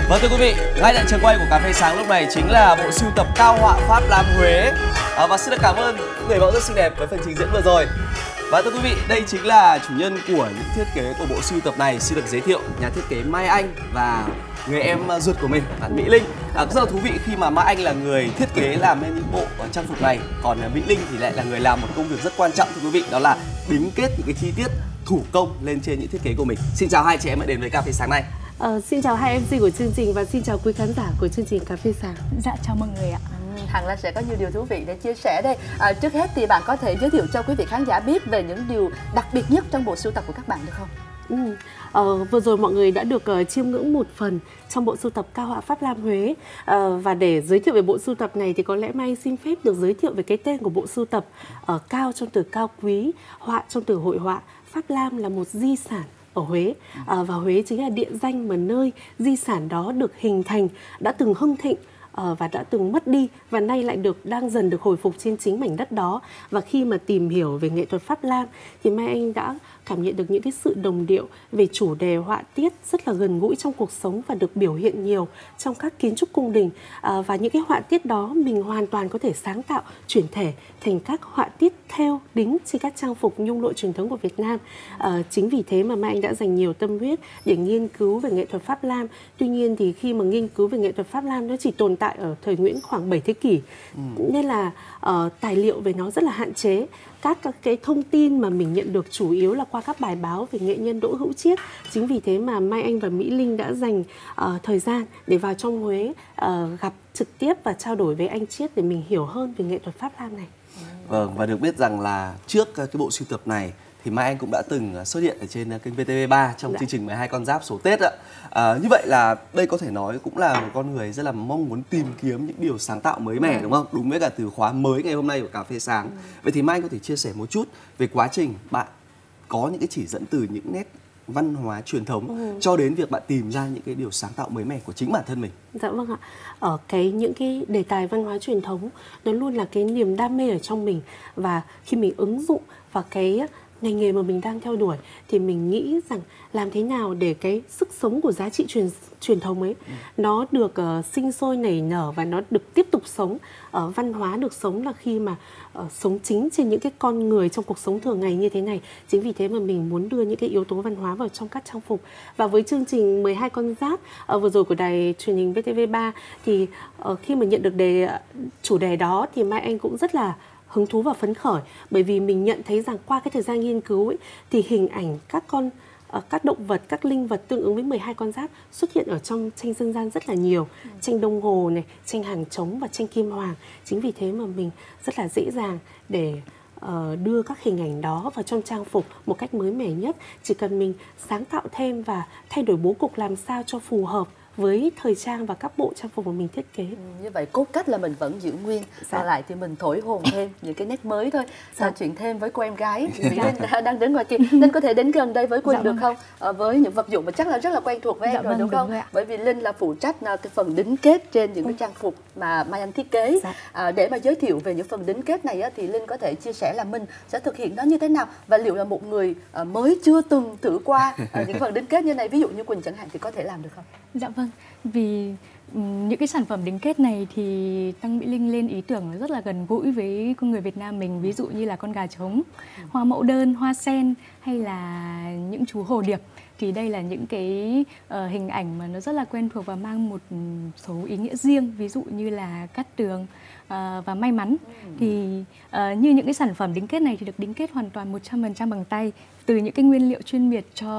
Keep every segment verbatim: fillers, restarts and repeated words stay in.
Vâng thưa quý vị, ngay tại trường quay của Cà phê Sáng lúc này chính là bộ sưu tập cao họa Pháp Lam Huế. à, Và xin được cảm ơn người mẫu rất xinh đẹp với phần trình diễn vừa rồi. Và thưa quý vị, đây chính là chủ nhân của những thiết kế của bộ sưu tập này. Xin được giới thiệu nhà thiết kế Mai Anh và người em ruột của mình, bạn Mỹ Linh. à, Rất là thú vị khi mà Mai Anh là người thiết kế làm nên những bộ trang phục này, còn Mỹ Linh thì lại là người làm một công việc rất quan trọng thưa quý vị, đó là đính kết những cái chi tiết thủ công lên trên những thiết kế của mình. Xin chào hai chị em đã đến với Cà phê Sáng này. Ờ, xin chào hai em xê của chương trình và xin chào quý khán giả của chương trình Cà phê Sáng. Dạ chào mọi người ạ. Ừ, hẳn là sẽ có nhiều điều thú vị để chia sẻ đây. À, trước hết thì bạn có thể giới thiệu cho quý vị khán giả biết về những điều đặc biệt nhất trong bộ sưu tập của các bạn được không? Ừ. Ờ, vừa rồi mọi người đã được uh, chiêm ngưỡng một phần trong bộ sưu tập cao họa Pháp Lam Huế. uh, Và để giới thiệu về bộ sưu tập này thì có lẽ Mai xin phép được giới thiệu về cái tên của bộ sưu tập. uh, Cao trong từ cao quý, họa trong từ hội họa. Pháp Lam là một di sản ở Huế, à, và Huế chính là địa danh mà nơi di sản đó được hình thành, đã từng hưng thịnh à, và đã từng mất đi và nay lại được đang dần được hồi phục trên chính mảnh đất đó. Và khi mà tìm hiểu về nghệ thuật Pháp Lam thì Mai Anh đã cảm nhận được những cái sự đồng điệu về chủ đề họa tiết rất là gần gũi trong cuộc sống và được biểu hiện nhiều trong các kiến trúc cung đình. À, và những cái họa tiết đó mình hoàn toàn có thể sáng tạo chuyển thể thành các họa tiết thêu đính trên các trang phục nhung lụa truyền thống của Việt Nam. À, chính vì thế mà Mai Anh đã dành nhiều tâm huyết để nghiên cứu về nghệ thuật Pháp Lam. Tuy nhiên thì khi mà nghiên cứu về nghệ thuật Pháp Lam nó chỉ tồn tại ở thời Nguyễn khoảng bảy thế kỷ, ừ. nên là uh, tài liệu về nó rất là hạn chế. Các, các cái thông tin mà mình nhận được chủ yếu là qua các bài báo về nghệ nhân Đỗ Hữu Chiết. Chính vì thế mà Mai Anh và Mỹ Linh đã dành uh, thời gian để vào trong Huế uh, gặp trực tiếp và trao đổi với anh Chiết để mình hiểu hơn về nghệ thuật Pháp Lam này. Vâng, và được biết rằng là trước cái bộ sưu tập này thì Mai Anh cũng đã từng xuất hiện ở trên kênh vê tê vê ba trong dạ. chương trình mười hai con giáp số Tết ạ. À, như vậy là đây có thể nói cũng là một con người rất là mong muốn tìm kiếm những điều sáng tạo mới mẻ, ừ. đúng không? Đúng với cả từ khóa mới ngày hôm nay của Cà phê Sáng. Ừ. Vậy thì Mai Anh có thể chia sẻ một chút về quá trình bạn có những cái chỉ dẫn từ những nét văn hóa truyền thống ừ. cho đến việc bạn tìm ra những cái điều sáng tạo mới mẻ của chính bản thân mình. Dạ vâng ạ. Ở cái những cái đề tài văn hóa truyền thống nó luôn là cái niềm đam mê ở trong mình, và khi mình ứng dụng vào cái ngành nghề mà mình đang theo đuổi thì mình nghĩ rằng làm thế nào để cái sức sống của giá trị truyền truyền thống ấy ừ. nó được uh, sinh sôi nảy nở và nó được tiếp tục sống. Uh, văn hóa được sống là khi mà uh, sống chính trên những cái con người trong cuộc sống thường ngày như thế này. Chính vì thế mà mình muốn đưa những cái yếu tố văn hóa vào trong các trang phục. Và với chương trình mười hai con giáp uh, vừa rồi của đài truyền hình vê tê vê ba thì uh, khi mà nhận được đề uh, chủ đề đó thì Mai Anh cũng rất là hứng thú và phấn khởi, bởi vì mình nhận thấy rằng qua cái thời gian nghiên cứu ấy, thì hình ảnh các con các động vật, các linh vật tương ứng với mười hai con giáp xuất hiện ở trong tranh dân gian rất là nhiều. ừ. Tranh Đông Hồ này, tranh Hàng Trống và tranh Kim Hoàng. Chính vì thế mà mình rất là dễ dàng để uh, đưa các hình ảnh đó vào trong trang phục một cách mới mẻ nhất. Chỉ cần mình sáng tạo thêm và thay đổi bố cục làm sao cho phù hợp với thời trang và các bộ trang phục mà mình thiết kế. Ừ, như vậy cốt cách là mình vẫn giữ nguyên, dạ. lại thì mình thổi hồn thêm những cái nét mới thôi. Dạ. Chuyện thêm với cô em gái Mỹ Linh dạ. đang đứng ngoài kia, Linh có thể đến gần đây với Quỳnh dạ, được vâng. không? À, với những vật dụng mà chắc là rất là quen thuộc với em dạ, rồi vâng, đúng không? Đúng Bởi vì Linh là phụ trách cái phần đính kết trên những ừ. cái trang phục mà Mai Anh thiết kế. Dạ. À, để mà giới thiệu về những phần đính kết này á, thì Linh có thể chia sẻ là mình sẽ thực hiện nó như thế nào, và liệu là một người à, mới chưa từng thử qua à, những phần đính kết như này, ví dụ như Quỳnh chẳng hạn, thì có thể làm được không? Dạ vâng. Vì những cái sản phẩm đính kết này thì Tăng Mỹ Linh lên ý tưởng rất là gần gũi với con người Việt Nam mình, ví dụ như là con gà trống, hoa mẫu đơn, hoa sen hay là những chú hồ điệp. Thì đây là những cái uh, hình ảnh mà nó rất là quen thuộc và mang một số ý nghĩa riêng, ví dụ như là cát tường uh, và may mắn. Thì uh, như những cái sản phẩm đính kết này thì được đính kết hoàn toàn một trăm phần trăm bằng tay, từ những cái nguyên liệu chuyên biệt cho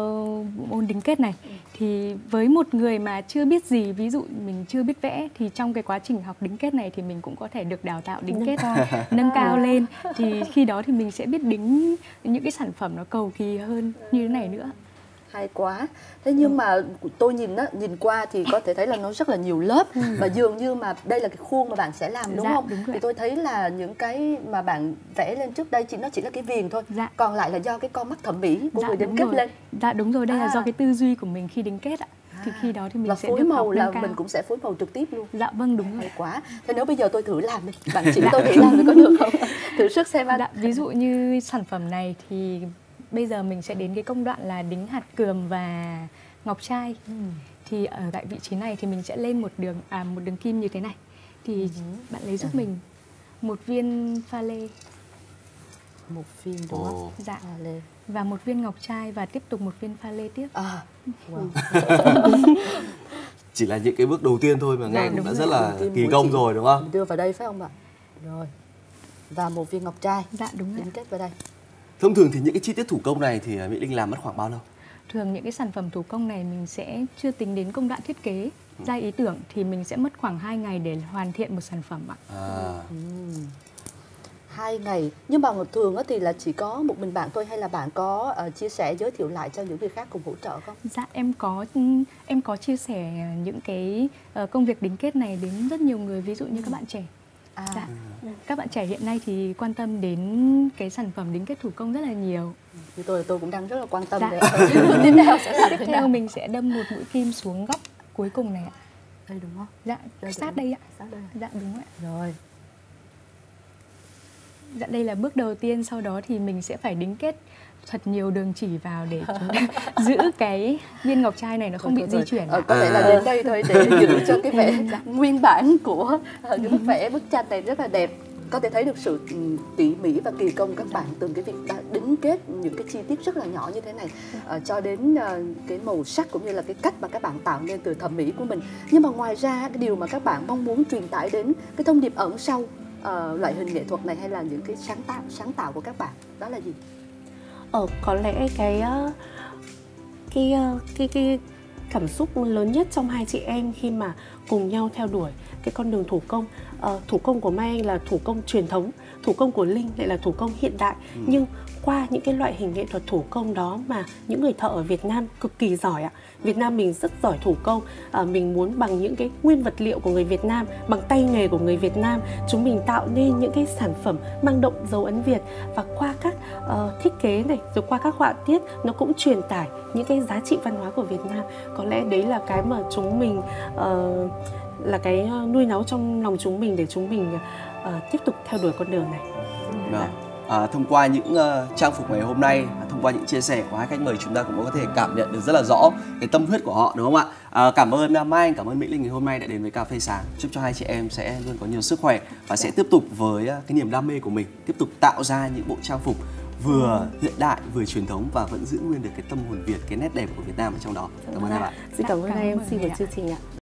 môn đính kết này. Thì với một người mà chưa biết gì, ví dụ mình chưa biết vẽ, thì trong cái quá trình học đính kết này thì mình cũng có thể được đào tạo đính kết nâng cao lên. Thì khi đó thì mình sẽ biết đính những cái sản phẩm nó cầu kỳ hơn như thế này nữa. Hay quá. Thế nhưng mà tôi nhìn á, nhìn qua thì có thể thấy là nó rất là nhiều lớp ừ. và dường như mà đây là cái khuôn mà bạn sẽ làm đúng dạ, không? Đúng thì tôi thấy là những cái mà bạn vẽ lên trước đây chỉ nó chỉ là cái viền thôi. Dạ. Còn lại là do cái con mắt thẩm mỹ của dạ, người đính kết rồi. lên. Dạ đúng rồi, đây à. là do cái tư duy của mình khi đính kết ạ. À. Thì khi đó thì mình và sẽ phối được màu học là cao. Mình cũng sẽ phối màu trực tiếp luôn. Dạ vâng đúng rồi. Hay quá. Thế nếu bây giờ tôi thử làm đi, bạn chỉ tôi thử làm thì có được không? Thử sức xem anh. Dạ, ví dụ như sản phẩm này thì bây giờ mình sẽ đến cái công đoạn là đính hạt cườm và ngọc trai. Ừ. thì ở tại vị trí này thì mình sẽ lên một đường à, một đường kim như thế này. Thì bạn lấy giúp mình một viên pha lê. Một viên đúng không? Ồ. Dạ. Pha lê. Và một viên ngọc trai và tiếp tục một viên pha lê tiếp. À, wow. Chỉ là những cái bước đầu tiên thôi mà nghe cũng đúng đã rồi. rất là Đầu tiên kỳ mỗi công chị rồi đúng không? đưa vào đây phải không ạ? Rồi. Và một viên ngọc trai. Dạ đúng rồi. Đính kết vào đây. Thông thường thì những cái chi tiết thủ công này thì Mỹ Linh làm mất khoảng bao lâu? Thường những cái sản phẩm thủ công này mình sẽ chưa tính đến công đoạn thiết kế, ra ý tưởng thì mình sẽ mất khoảng hai ngày để hoàn thiện một sản phẩm ạ. À. Uhm. Hai ngày. Nhưng mà một thường thì là chỉ có một mình bạn thôi hay là bạn có uh, chia sẻ giới thiệu lại cho những người khác cùng hỗ trợ không? Dạ em có em có chia sẻ những cái uh, công việc đính kết này đến rất nhiều người, ví dụ như các bạn trẻ. À. Dạ. Các bạn trẻ hiện nay thì quan tâm đến cái sản phẩm đính kết thủ công rất là nhiều. Như tôi tôi cũng đang rất là quan tâm. Dạ. Để tiếp theo sẽ làm Tiếp thế theo nào? mình sẽ đâm một mũi kim xuống góc cuối cùng này ạ. Đây đúng không? Dạ, Đây sát đúng đây ạ. Sát đây. Dạ đúng ạ. Rồi. Dạ đây là bước đầu tiên, sau đó thì mình sẽ phải đính kết thật nhiều đường chỉ vào để chúng ta giữ cái viên ngọc trai này nó không Rồi, bị rồi, di chuyển. Ờ, ạ. có thể là đến đây thôi để giữ cho cái vẻ nguyên bản của uh, cái bức vẽ bức tranh này rất là đẹp. Có thể thấy được sự um, tỉ mỉ và kỳ công các bạn từ cái việc đã đính kết những cái chi tiết rất là nhỏ như thế này uh, cho đến uh, cái màu sắc cũng như là cái cách mà các bạn tạo nên từ thẩm mỹ của mình. Nhưng mà ngoài ra cái điều mà các bạn mong muốn truyền tải đến cái thông điệp ẩn sau uh, loại hình nghệ thuật này hay là những cái sáng tạo sáng tạo của các bạn đó là gì? Ờ, có lẽ cái uh, cái, uh, cái cái cảm xúc lớn nhất trong hai chị em khi mà cùng nhau theo đuổi cái con đường thủ công. Uh, thủ công của Mai Anh là thủ công truyền thống, thủ công của Linh lại là thủ công hiện đại. Ừ. Nhưng qua những cái loại hình nghệ thuật thủ công đó mà những người thợ ở Việt Nam cực kỳ giỏi ạ. Việt Nam mình rất giỏi thủ công. À, mình muốn bằng những cái nguyên vật liệu của người Việt Nam, bằng tay nghề của người Việt Nam, chúng mình tạo nên những cái sản phẩm mang đậm dấu ấn Việt. Và qua các uh, thiết kế này, rồi qua các họa tiết, nó cũng truyền tải những cái giá trị văn hóa của Việt Nam. Có lẽ đấy là cái mà chúng mình uh, là cái nuôi nấu trong lòng chúng mình để chúng mình uh, tiếp tục theo đuổi con đường này. Vâng. À, thông qua những uh, trang phục ngày hôm nay, thông qua những chia sẻ của hai khách mời, chúng ta cũng có thể cảm nhận được rất là rõ cái tâm huyết của họ, đúng không ạ? À, cảm ơn uh, Mai Anh, cảm ơn Mỹ Linh ngày hôm nay đã đến với Cà phê Sáng. Chúc cho hai chị em sẽ luôn có nhiều sức khỏe và sẽ tiếp tục với uh, cái niềm đam mê của mình, tiếp tục tạo ra những bộ trang phục vừa hiện đại vừa truyền thống và vẫn giữ nguyên được cái tâm hồn Việt, cái nét đẹp của Việt Nam ở trong đó. Cảm ơn các bạn. Xin cảm ơn Cảm hai em ơn xin thầy của ạ. chương trình ạ.